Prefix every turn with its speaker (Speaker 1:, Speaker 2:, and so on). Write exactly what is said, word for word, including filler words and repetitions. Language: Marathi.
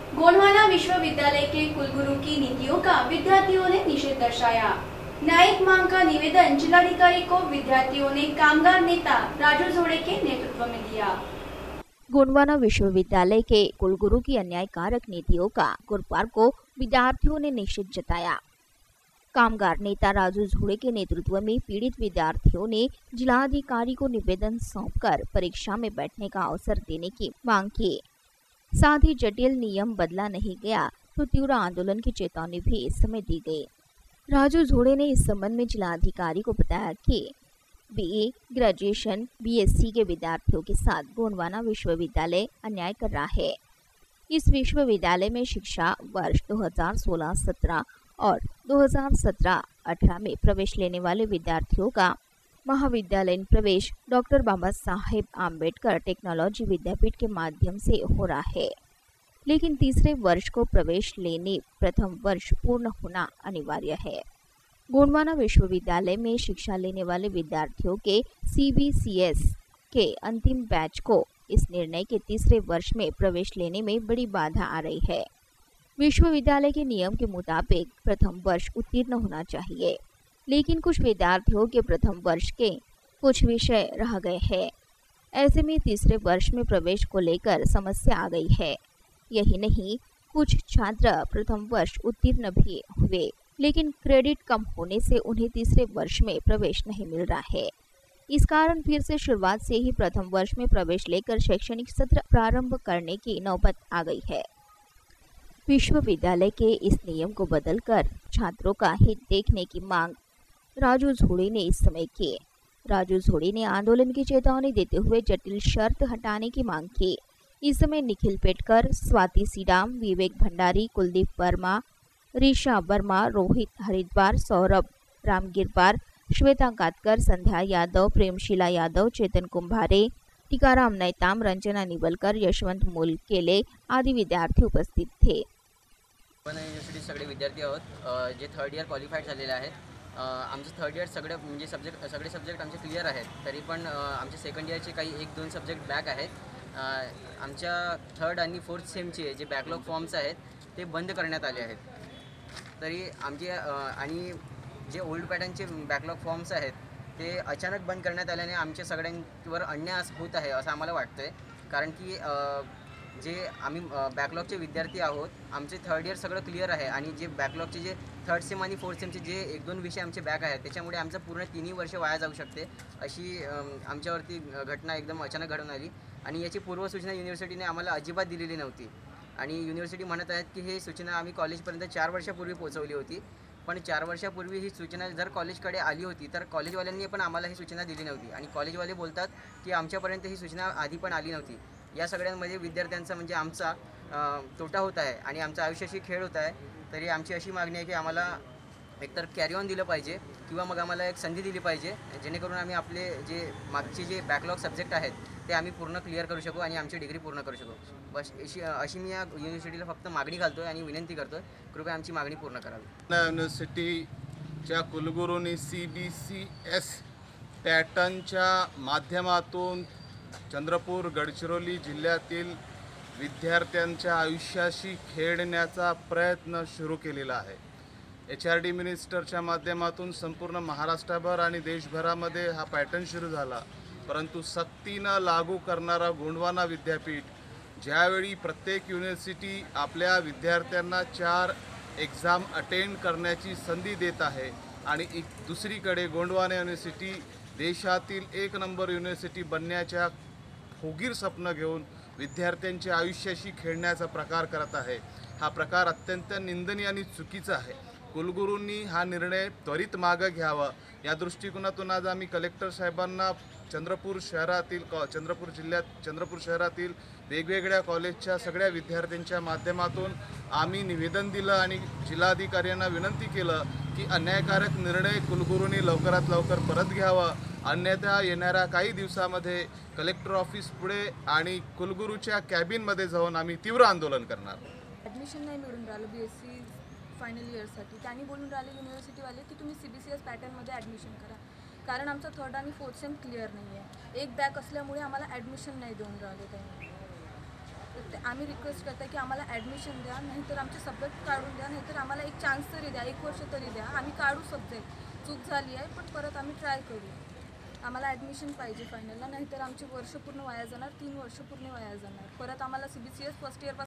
Speaker 1: गोंडवाना विश्वविद्यालय के कुलगुरु की नीतियों का विद्यार्थियों ने निषेध दर्शाया। न्यायिक मांग का निवेदन जिलाधिकारी को विद्यार्थियों ने कामगार नेता राजू झोड़े के नेतृत्व में दिया।
Speaker 2: गोंडवाना विश्वविद्यालय के कुलगुरु की अन्यायकारक नीतियों का गुरुवार को विद्यार्थियों ने निषेध जताया। कामगार नेता राजू झोड़े के नेतृत्व में पीड़ित विद्यार्थियों ने जिलाधिकारी को निवेदन सौंपकर परीक्षा में बैठने का अवसर देने की मांग की। साथ ही जटिल नियम बदला नहीं गया तो तीव्र आंदोलन की चेतावनी भी इस समय दी गई। राजू झोड़े ने इस संबंध में जिलाधिकारी को बताया कि बीए, ग्रेजुएशन, बीएससी के विद्यार्थियों के साथ गोंडवाना विश्वविद्यालय अन्याय कर रहा है। इस विश्वविद्यालय में शिक्षा वर्ष दो हज़ार सोलह सत्रह और दो हज़ार सत्रह अठारह में प्रवेश लेने वाले विद्यार्थियों का महाविद्यालयीन प्रवेश डॉक्टर बाबा साहेब आम्बेडकर टेक्नोलॉजी विद्यापीठ के माध्यम से हो रहा है, लेकिन तीसरे वर्ष को प्रवेश लेने प्रथम वर्ष पूर्ण होना अनिवार्य है। गोंडवाना विश्वविद्यालय में शिक्षा लेने वाले विद्यार्थियों के सीबीसीएस के अंतिम बैच को इस निर्णय के तीसरे वर्ष में प्रवेश लेने में बड़ी बाधा आ रही है। विश्वविद्यालय के नियम के मुताबिक प्रथम वर्ष उत्तीर्ण होना चाहिए, लेकिन कुछ विद्यार्थियों के प्रथम वर्ष के कुछ विषय रह गए हैं। ऐसे में तीसरे वर्ष में प्रवेश को लेकर समस्या आ गई है। यही नहीं, कुछ छात्र प्रथम वर्ष उत्तीर्ण भी हुए, लेकिन क्रेडिट कम होने से उन्हें तीसरे वर्ष में प्रवेश नहीं मिल रहा है। इस कारण फिर से शुरुआत से ही प्रथम वर्ष में प्रवेश लेकर शैक्षणिक सत्र प्रारंभ करने की नौबत आ गई है। विश्वविद्यालय के इस नियम को बदलकर छात्रों का हित देखने की मांग राजू झोड़े ने इस समय की। राजू झोड़े ने आंदोलन की चेतावनी देते हुए जटिल शर्त हटाने की मांग की। इस समय निखिल पेटकर, स्वाति सीडाम, विवेक भंडारी, कुलदीप वर्मा, ऋषा वर्मा, रोहित हरिद्वार, सौरभ रामगिरपार, श्वेता कातकर, संध्या यादव, प्रेमशीला यादव, चेतन कुंभारे, टीकाराम नैताम, रंजना निवलकर, यशवंत मुलकेले आदि विद्यार्थी उपस्थित थे।
Speaker 3: युनिव्हर्सिटी सगळे विद्यार्थी आहोत जे थर्ड इयर क्वालिफाईड झालेले आहेत। आमचे थर्ड इयर सगळे म्हणजे सब्जेक्ट सगळे सब्जेक्ट आमचे क्लिअर आहेत, तरी पण आमचे सेकंड इयरचे काही एक दोन सब्जेक्ट बॅक आहेत। आमच्या थर्ड आणि फोर्थ सेमचे जे बॅकलॉग फॉर्म्स आहेत ते बंद करण्यात आले आहेत। तरी आमचे आणि जे ओल्ड पॅटर्नचे बॅकलॉग फॉर्म्स आहेत ते अचानक बंद करण्यात आल्याने आमच्या सगळ्यांवर अन्याय होत आहे असं आम्हाला वाटतंय। कारण की जे आम्ही बॅकलॉगचे विद्यार्थी आहोत, आमचे थर्ड इयर सगळं क्लिअर आहे आणि जे बॅकलॉगचे जे थर्ड सेम आणि फोर्थ सेमचे जे एक दोन विषय आमचे बॅक आहेत त्याच्यामुळे आमचं पूर्ण तिन्ही वर्ष वाया जाऊ शकते अशी आमच्यावरती घटना एकदम अचानक घडून आली। आणि याची पूर्वसूचना युनिव्हर्सिटीने आम्हाला अजिबात दिलेली नव्हती आणि युनिव्हर्सिटी म्हणत आहेत की हे सूचना आम्ही कॉलेजपर्यंत चार वर्षापूर्वी पोहोचवली होती, पण चार वर्षापूर्वी ही सूचना जर कॉलेजकडे आली होती तर कॉलेजवाल्यांनी पण आम्हाला ही सूचना दिली नव्हती आणि कॉलेजवाले बोलतात की आमच्यापर्यंत ही सूचना आधी पण आली नव्हती। या सगळ्यांमध्ये विद्यार्थ्यांचा म्हणजे आमचा तोटा होत आहे आणि आमचा आयुष्याशी खेळ होत आहे। तरी आमची अशी मागणी आहे की आम्हाला एकतर कॅरी ऑन दिलं पाहिजे किंवा मग आम्हाला एक संधी दिली पाहिजे, जेणेकरून आम्ही आपले जे मागचे जे बॅकलॉग सब्जेक्ट आहेत ते आम्ही पूर्ण क्लिअर करू शकू आणि आमची डिग्री पूर्ण करू शकू। बस अशी अशी मी या युनिव्हर्सिटीला फक्त मागणी घालतोय आणि विनंती करतोय, कृपया आमची मागणी पूर्ण करावी।
Speaker 4: युनिव्हर्सिटीच्या कुलगुरूंनी सी बी सी एस पॅटर्नच्या माध्यमातून चंद्रपूर गडचिरोली जिल्ह्यातील विद्यार्थ्यांच्या आयुष्याशी खेळण्याचा प्रयत्न सुरू केलेला आहे। एच आर डी मिनिस्टरच्या माध्यमातून संपूर्ण महाराष्ट्रभर आणि देशभरामध्ये हा पॅटर्न सुरू झाला, परंतु सक्तीनं लागू करणारा गोंडवाना विद्यापीठ ज्यावेळी प्रत्येक युनिव्हर्सिटी आपल्या विद्यार्थ्यांना चार एक्झाम अटेंड करण्याची संधी देत आहे आणि एक दुसरीकडे गोंडवाना युनिव्हर्सिटी देशातील एक नंबर युनिव्हर्सिटी बनण्याच्या फुगीर स्वप्न घेऊन विद्यार्थ्यांच्या आयुष्याशी खेळण्याचा प्रकार करत आहे। हा प्रकार अत्यंत निंदनीय आणि चुकीचा आहे। कुलगुरूंनी हा निर्णय त्वरित मागे घ्यावा या दृष्टिकोनातून आज आम्ही कलेक्टर साहेबांना चंद्रपूर शहरातील चंद्रपूर जिल्ह्यात चंद्रपूर शहरातील वेगवेगळ्या कॉलेजच्या सगळ्या विद्यार्थ्यांच्या माध्यमातून आम्ही निवेदन दिलं आणि जिल्हाधिकाऱ्यांना विनंती केलं की अन्यायकारक निर्णय कुलगुरूंनी लवकरात लवकर परत घ्यावा, अन्यथा येणाऱ्या काही दिवसामध्ये कलेक्टर ऑफिस पुढे आणि कुलगुरूच्या कॅबिनमध्ये जाऊन आम्ही तीव्र आंदोलन करणार।
Speaker 5: ॲडमिशन नाही मिळून राहिलं बीएससी फायनल इयरसाठी, त्यांनी बोलून राहिले युनिव्हर्सिटीवाले की तुम्ही सी बी सी एस पॅटर्नमध्ये ॲडमिशन करा, कारण आमचा थर्ड आणि फोर्थ सेम क्लिअर नाही आहे। एक बॅक असल्यामुळे आम्हाला ॲडमिशन नाही देऊन राहिले त्यांनी। ते आम्ही रिक्वेस्ट करतो की आम्हाला ॲडमिशन द्या, नाहीतर आमचे सब्जेक्ट काढून द्या, नाहीतर आम्हाला एक चान्स तरी द्या, एक वर्ष तरी द्या. आम्ही काढू सब्जेक्ट, चूक झाली आहे पण परत आम्ही ट्राय करू. आम्हाला ॲडमिशन पाहिजे फायनलला, नाहीतर आमचे वर्ष पूर्ण वाया जाणार, तीन वर्ष पूर्ण वाया जाणार. परत आम्हाला C B C S first इयरपासून